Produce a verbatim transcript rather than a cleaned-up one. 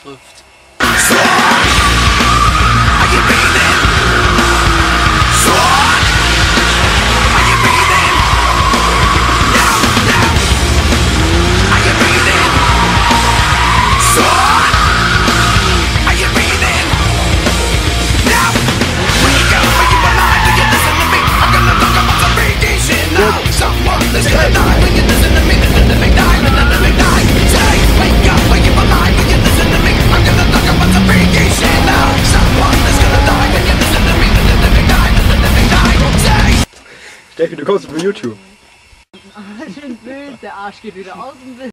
trifft. Steffi, du kommst über YouTube. Schön wild, der Arsch geht wieder aus dem Bild.